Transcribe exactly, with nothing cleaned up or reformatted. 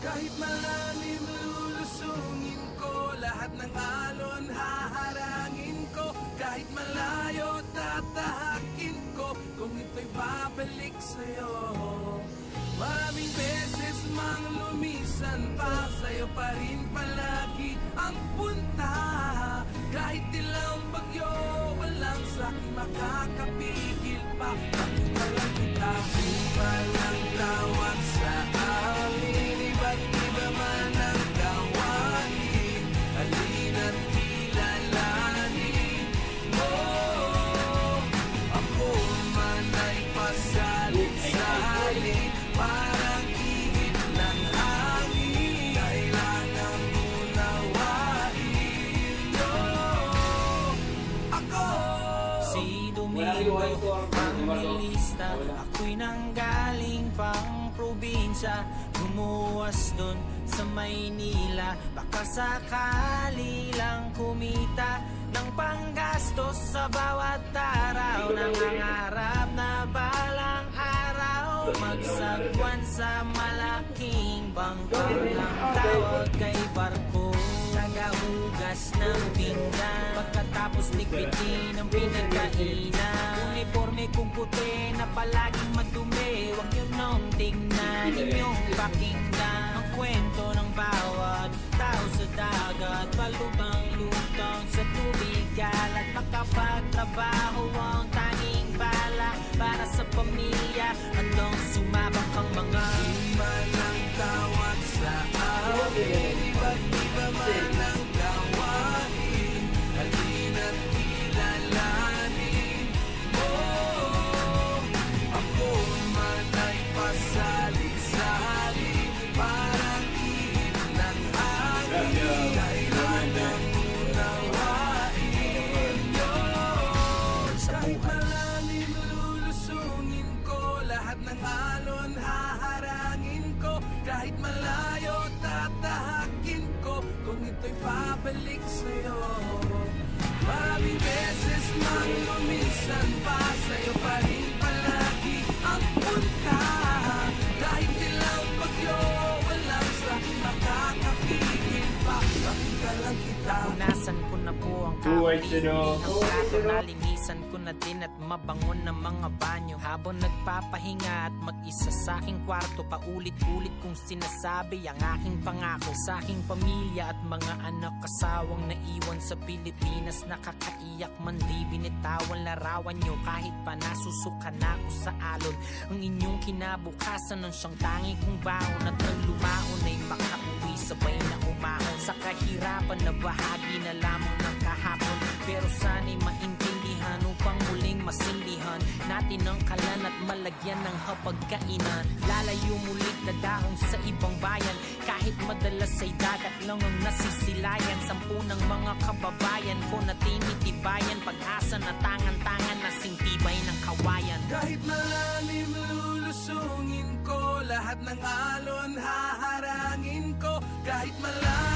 Kahit malalim lulusungin ko, lahat ng alon haharangin ko. Kahit malayo tatahakin ko, kung ito'y babalik sa'yo. Maraming beses mang lumisan pa, sa'yo pa rin palagi ang punta. Kahit ilang bagyo, walang sa'kin makakapigil pa. Walang kita, walang tawag sa amin. Iba't iba man ang gawain, halina't kilalanin mo. Ako man ay pasalit-salit, parang ihip ng hangin. Kailangan unawain mo ako. Si Domingo Evangelista, ako'y nanggaling pang probinsya, lumuwas dun sa Maynila. Baka sakali lang kumita ng panggastos sa bawat araw. Nangangarap na balang araw magsagwan sa malaking bangkang. Ang tawag kay barko, tagahugas ng pinggan, pagkatapos likpitin ang pinagkainan. Uniforme kong puti na palaging madumi, huwag yun nung tingnan, inyong pakinggan ang kwento ng bawat tao sa dagat. Palubang-lutang sa tubig, at makapagtrabaho ang tanging bala para sa pamilya. Anong sumabak ang mga man ang tawag sa amin, iba't iba man ang gawain, halina't kilalanin mo. Ako man ay pasali-sali, parang ihip ng hangin. Kailangan unawain yun. Kahit malalim lulusungin ko, lahat ng alon haharangin ko. Kahit malayo tatahakin ko, kung ito'y pabalik sa'yo. Maraming beses mang lumisan pa, sa'yo pa rin palagi ang punta. Kahit ilang bagyo, walang sa'kin makakapigil pa. Pakita lang kita. punasan ko na po ang kauli ng plato. Nalinisan ko na din at mabangon ng mga banyo. Habang nagpapahinga at mag-isa sa aking kwarto, paulit-ulit kong sinasabi ang aking pangako sa aking pamilya at mga anak. Kasawang naiwan sa Pilipinas, nakakaiyak man di binitawan larawan nyo. Kahit pa nasusuka na ako sa alon, ang inyong kinabukasan ang siyang tangi kong baon. At nang lumaon ay makauwi sabay na umahon sa kahirapan na bahagi na lamang ng kahapon. Pero sana'y maintindihan upang muling masindihan natin ang kalan at malagyan ng hapagkainan. Lalayo mulit na daong sa ibang bayan, kahit madalas ay dagat lang ang nasisilayan. Sampu ng mga kababayan ko na tinitibayan, pag-asa na tangan-tangan na sintibay ng kawayan. Kahit malalim lulusungin ko, lahat ng alon haharangin ko. Kahit malalim